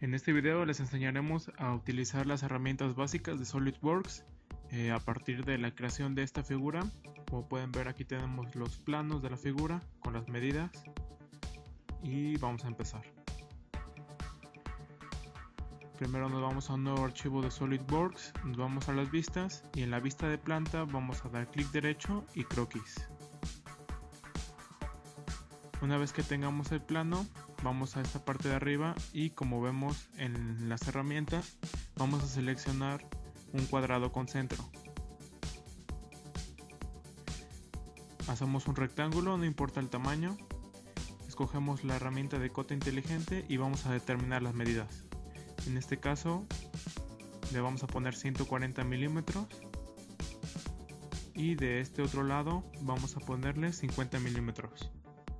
En este video les enseñaremos a utilizar las herramientas básicas de SolidWorks a partir de la creación de esta figura. Como pueden ver, aquí tenemos los planos de la figura con las medidas y vamos a empezar. Primero nos vamos a un nuevo archivo de SolidWorks, nos vamos a las vistas y en la vista de planta vamos a dar clic derecho y croquis. Una vez que tengamos el plano, vamos a esta parte de arriba y como vemos en las herramientas, vamos a seleccionar un cuadrado con centro. Hacemos un rectángulo, no importa el tamaño. Escogemos la herramienta de cota inteligente y vamos a determinar las medidas. En este caso le vamos a poner 140 milímetros y de este otro lado vamos a ponerle 50 milímetros.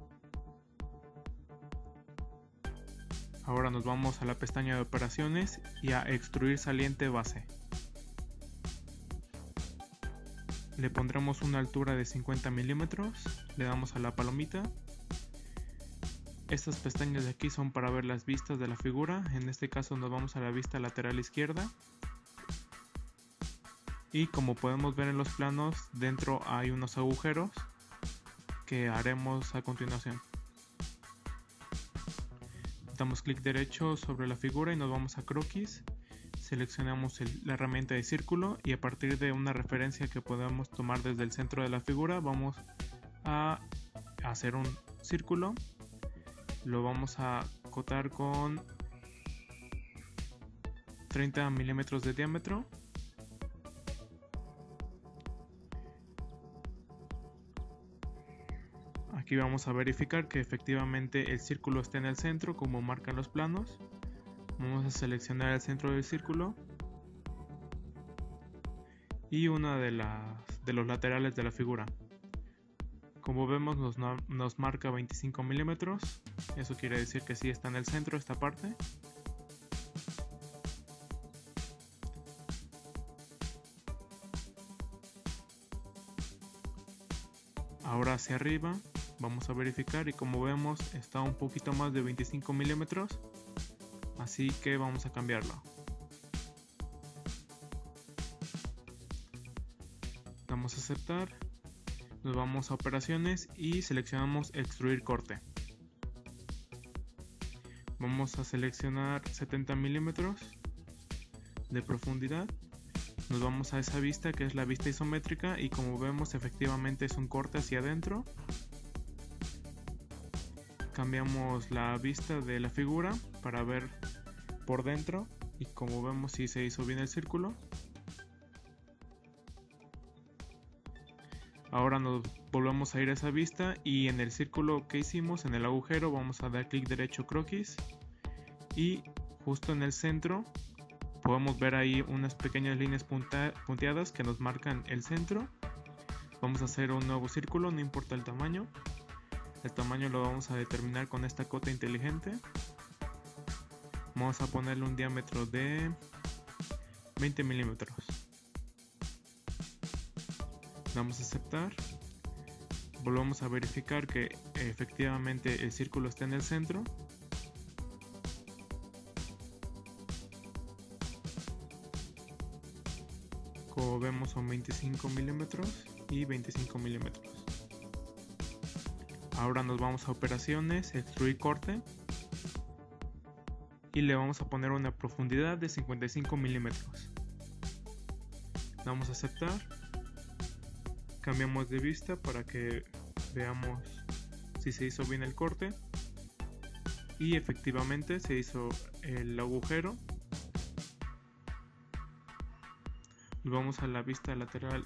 Ahora nos vamos a la pestaña de operaciones y a extruir saliente base. Le pondremos una altura de 50 milímetros, le damos a la palomita. Estas pestañas de aquí son para ver las vistas de la figura, en este caso nos vamos a la vista lateral izquierda. Y como podemos ver en los planos, dentro hay unos agujeros que haremos a continuación. Damos clic derecho sobre la figura y nos vamos a croquis. Seleccionamos la herramienta de círculo y a partir de una referencia que podemos tomar desde el centro de la figura vamos a hacer un círculo. Lo vamos a acotar con 30 milímetros de diámetro. Aquí vamos a verificar que efectivamente el círculo está en el centro como marcan los planos. Vamos a seleccionar el centro del círculo y una de los laterales de la figura. Como vemos nos marca 25 milímetros, eso quiere decir que sí está en el centro esta parte. Ahora hacia arriba vamos a verificar y como vemos está un poquito más de 25 milímetros, así que vamos a cambiarlo. Damos a aceptar, nos vamos a operaciones y seleccionamos extruir corte. Vamos a seleccionar 70 milímetros de profundidad. Nos vamos a esa vista que es la vista isométrica y como vemos efectivamente es un corte hacia adentro. Cambiamos la vista de la figura para ver por dentro y como vemos sí se hizo bien el círculo. Ahora nos volvemos a ir a esa vista y en el círculo que hicimos, en el agujero, vamos a dar clic derecho croquis y justo en el centro podemos ver ahí unas pequeñas líneas punteadas que nos marcan el centro. Vamos a hacer un nuevo círculo, no importa el tamaño. El tamaño lo vamos a determinar con esta cota inteligente. Vamos a ponerle un diámetro de 20 milímetros. Damos a aceptar. Volvemos a verificar que efectivamente el círculo está en el centro. Como vemos son 25 milímetros y 25 milímetros. Ahora nos vamos a operaciones, extruir corte y le vamos a poner una profundidad de 55 milímetros. Damos a aceptar, cambiamos de vista para que veamos si se hizo bien el corte y efectivamente se hizo el agujero. Vamos a la vista lateral,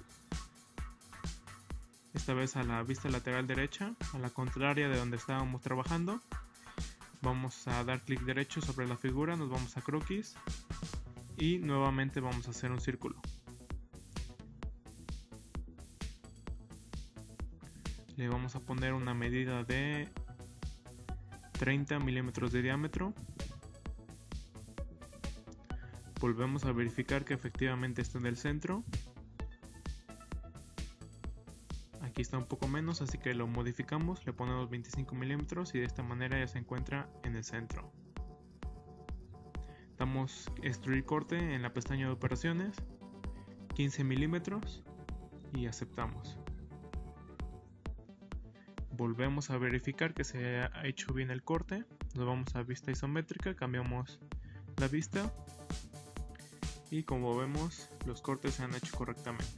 esta vez a la vista lateral derecha, a la contraria de donde estábamos trabajando. Vamos a dar clic derecho sobre la figura, nos vamos a croquis y nuevamente vamos a hacer un círculo. Le vamos a poner una medida de 30 milímetros de diámetro. Volvemos a verificar que efectivamente está en el centro. Aquí está un poco menos, así que lo modificamos, le ponemos 25 milímetros y de esta manera ya se encuentra en el centro. damos extruir corte en la pestaña de operaciones, 15 milímetros, y aceptamos. Volvemos a verificar que se ha hecho bien el corte. Nos vamos a vista isométrica, cambiamos la vista y como vemos los cortes se han hecho correctamente.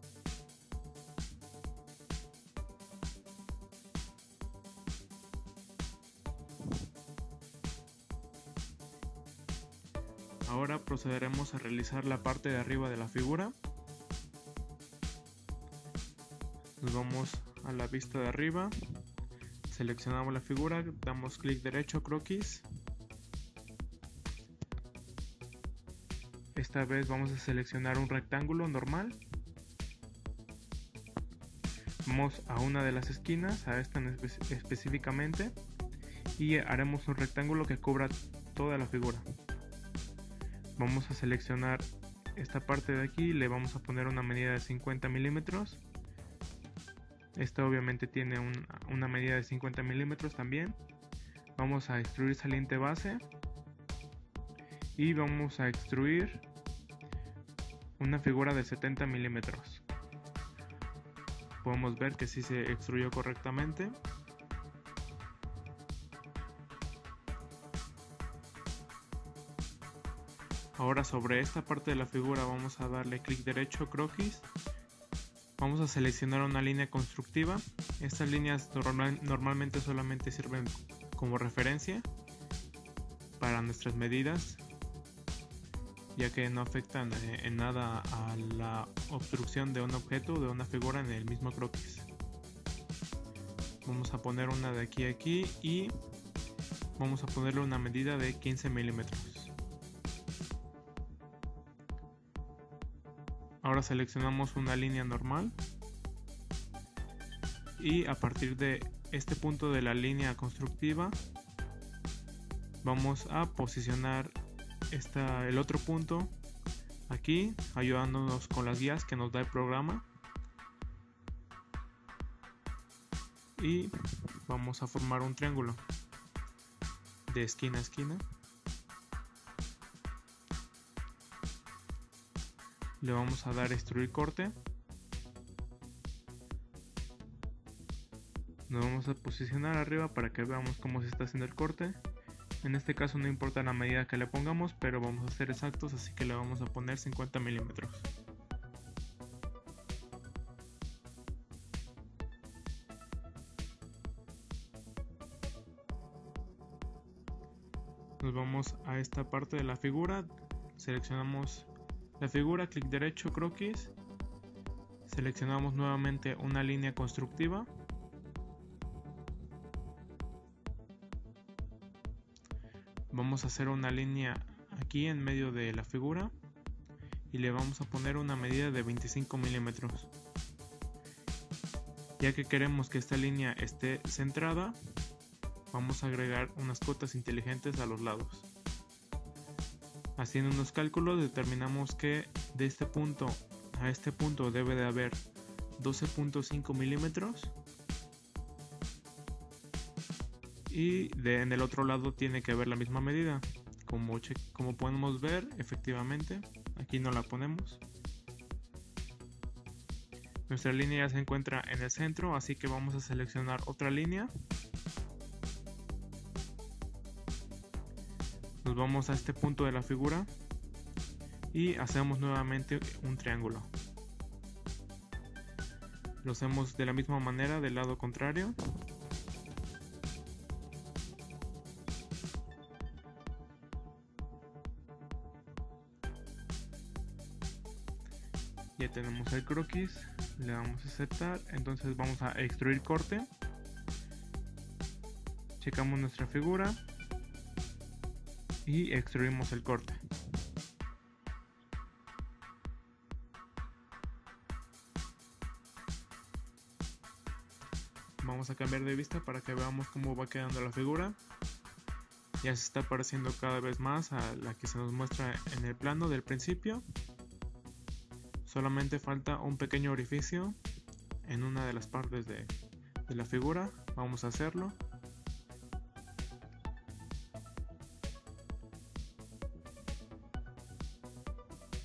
Ahora procederemos a realizar la parte de arriba de la figura. Nos vamos a la vista de arriba, seleccionamos la figura, damos clic derecho, croquis. Esta vez vamos a seleccionar un rectángulo normal. Vamos a una de las esquinas, a esta específicamente, y haremos un rectángulo que cubra toda la figura. Vamos a seleccionar esta parte de aquí, le vamos a poner una medida de 50 milímetros. Esta obviamente tiene una medida de 50 milímetros también. Vamos a extruir saliente base y vamos a extruir una figura de 70 milímetros. Podemos ver que sí se extruyó correctamente. Ahora sobre esta parte de la figura vamos a darle clic derecho, croquis. Vamos a seleccionar una línea constructiva. Estas líneas normalmente solamente sirven como referencia para nuestras medidas, ya que no afectan en nada a la obstrucción de un objeto o de una figura en el mismo croquis. Vamos a poner una de aquí a aquí y vamos a ponerle una medida de 15 milímetros. Ahora seleccionamos una línea normal y a partir de este punto de la línea constructiva vamos a posicionar el otro punto aquí, ayudándonos con las guías que nos da el programa, y vamos a formar un triángulo de esquina a esquina. Le vamos a dar extruir corte. Nos vamos a posicionar arriba para que veamos cómo se está haciendo el corte. En este caso no importa la medida que le pongamos, pero vamos a ser exactos, así que le vamos a poner 50 milímetros. Nos vamos a esta parte de la figura, seleccionamos la figura, clic derecho, croquis, seleccionamos nuevamente una línea constructiva, vamos a hacer una línea aquí en medio de la figura y le vamos a poner una medida de 25 milímetros. Ya que queremos que esta línea esté centrada, vamos a agregar unas cotas inteligentes a los lados. Haciendo unos cálculos determinamos que de este punto a este punto debe de haber 12.5 milímetros y en el otro lado tiene que haber la misma medida. Como podemos ver, efectivamente aquí no la ponemos. Nuestra línea ya se encuentra en el centro, así que vamos a seleccionar otra línea. Nos vamos a este punto de la figura y hacemos nuevamente un triángulo. Lo hacemos de la misma manera del lado contrario. Ya tenemos el croquis, le damos a aceptar, entonces vamos a extruir corte. Checamos nuestra figura y extruimos el corte. Vamos a cambiar de vista para que veamos cómo va quedando la figura. Ya se está pareciendo cada vez más a la que se nos muestra en el plano del principio. Solamente falta un pequeño orificio en una de las partes de la figura. Vamos a hacerlo.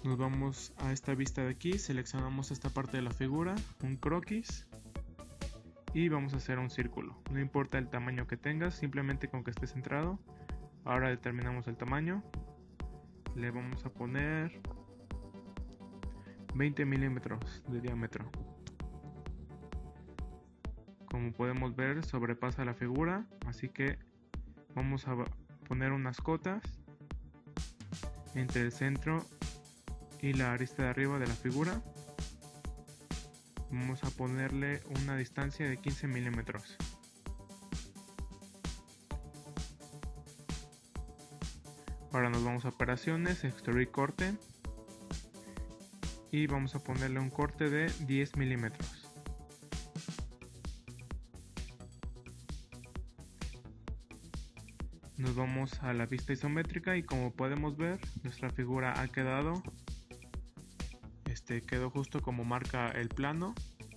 Nos vamos a esta vista de aquí, seleccionamos esta parte de la figura, un croquis, y vamos a hacer un círculo. No importa el tamaño que tengas, simplemente con que esté centrado. Ahora determinamos el tamaño, le vamos a poner 20 milímetros de diámetro. Como podemos ver, sobrepasa la figura, así que vamos a poner unas cotas entre el centro y la arista de arriba de la figura. Vamos a ponerle una distancia de 15 milímetros. Ahora nos vamos a operaciones, extruir corte, y vamos a ponerle un corte de 10 milímetros. Nos vamos a la vista isométrica y como podemos ver, nuestra figura ha quedado, quedó justo como marca el plano.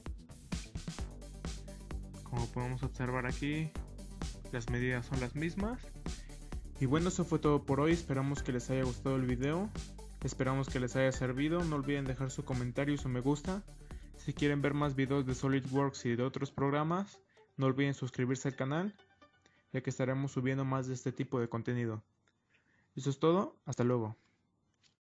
Como podemos observar aquí, las medidas son las mismas. Y bueno, eso fue todo por hoy, esperamos que les haya gustado el video, esperamos que les haya servido, no olviden dejar su comentario y su me gusta. Si quieren ver más videos de SolidWorks y de otros programas, no olviden suscribirse al canal, ya que estaremos subiendo más de este tipo de contenido. Eso es todo, hasta luego.